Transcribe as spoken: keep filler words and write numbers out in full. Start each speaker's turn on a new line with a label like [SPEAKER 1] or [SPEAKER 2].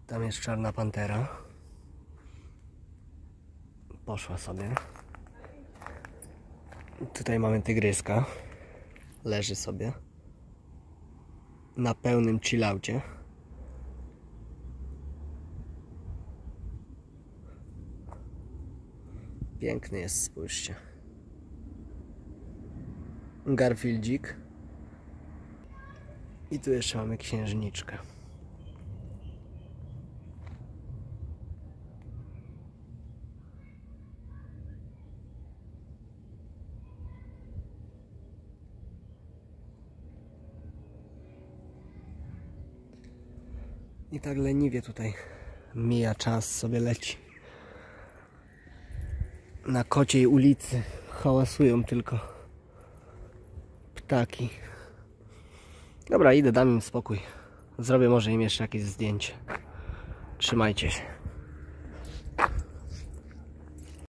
[SPEAKER 1] Tam jest czarna pantera. Poszła sobie. Tutaj mamy tygryska. Leży sobie na pełnym chillaucie. Piękny jest, spójrzcie. Garfieldzik. I tu jeszcze mamy księżniczkę. I tak leniwie tutaj mija czas, sobie leci. Na Kociej ulicy hałasują tylko ptaki. Dobra, idę, dam im spokój. Zrobię może im jeszcze jakieś zdjęcie. Trzymajcie się.